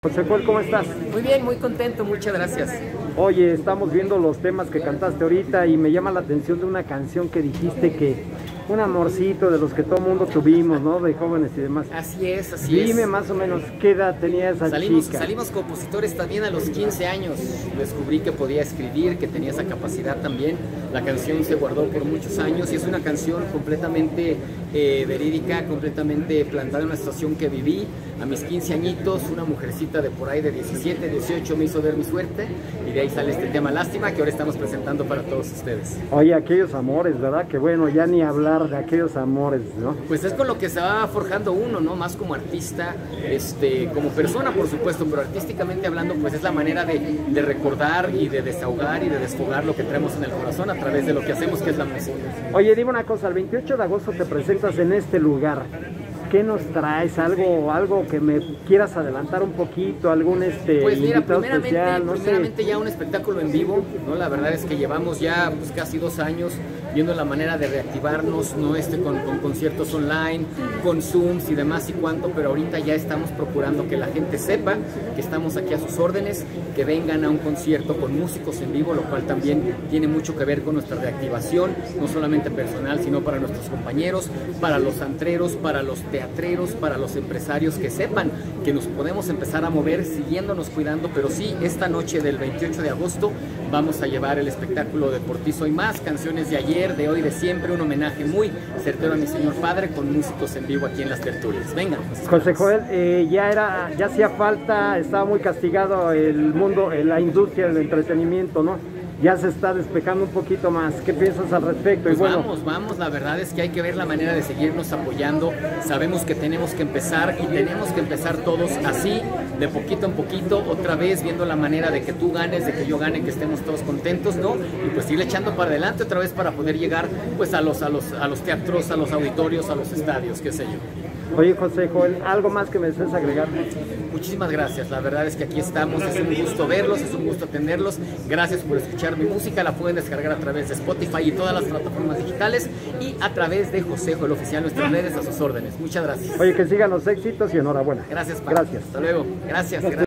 José Joel, ¿cómo estás? Muy bien, muy contento, muchas gracias. Oye, estamos viendo los temas que cantaste ahorita y me llama la atención de una canción que dijiste que un amorcito de los que todo mundo tuvimos, ¿no? De jóvenes y demás. Así es, así es. Dime más o menos qué edad tenía esa chica. Salimos compositores también a los 15 años. Descubrí que podía escribir, que tenía esa capacidad también. La canción se guardó por muchos años y es una canción completamente verídica, completamente plantada en una situación que viví. A mis 15 añitos, una mujercita de por ahí de 17, 18 me hizo ver mi suerte y de ahí sale este tema Lástima que ahora estamos presentando para todos ustedes. Oye, aquellos amores, ¿verdad? Que bueno, ya ni hablar de aquellos amores, ¿no? Pues es con lo que se va forjando uno, ¿no? Más como artista, como persona, por supuesto, pero artísticamente hablando, pues es la manera de recordar y de desahogar y de desfogar lo que traemos en el corazón a través de lo que hacemos, que es la música. Oye, dime una cosa, el 28 de agosto te presentas en este lugar. ¿Qué nos traes? ¿Algo que me quieras adelantar un poquito? ¿Algún pues mira, invitado especial? No primeramente ya un espectáculo en vivo, ¿no? La verdad es que llevamos ya pues, casi 2 años viendo la manera de reactivarnos, ¿no? Con conciertos online, con Zooms y demás y cuánto, pero ahorita ya estamos procurando que la gente sepa que estamos aquí a sus órdenes, que vengan a un concierto con músicos en vivo, lo cual también tiene mucho que ver con nuestra reactivación, no solamente personal, sino para nuestros compañeros, para los antreros, para los teatreros, para los empresarios, que sepan que nos podemos empezar a mover siguiéndonos cuidando, pero sí, esta noche del 28 de agosto vamos a llevar el espectáculo de Por Ti Soy Más, canciones de ayer, de hoy, de siempre, un homenaje muy certero a mi señor padre con músicos en vivo aquí en las tertulias. Vengan. José Joel, ya hacía falta, estaba muy castigado el mundo, la industria del entretenimiento, ¿no? Ya se está despejando un poquito más. ¿Qué piensas al respecto? Pues y bueno, vamos, la verdad es que hay que ver la manera de seguirnos apoyando. Sabemos que tenemos que empezar y tenemos que empezar todos así, de poquito en poquito, otra vez viendo la manera de que tú ganes, de que yo gane, que estemos todos contentos, ¿no? Y pues ir echando para adelante otra vez para poder llegar pues a los teatros, a los auditorios, a los estadios, qué sé yo. Oye, José Joel, ¿algo más que me desees agregar? Muchísimas gracias, la verdad es que aquí estamos, es un gusto verlos, es un gusto atenderlos, gracias por escuchar mi música, la pueden descargar a través de Spotify y todas las plataformas digitales y a través de José Joel Oficial, nuestras redes a sus órdenes. Muchas gracias. Oye, que sigan los éxitos y enhorabuena. Gracias, Paco. Gracias. Hasta luego. Gracias.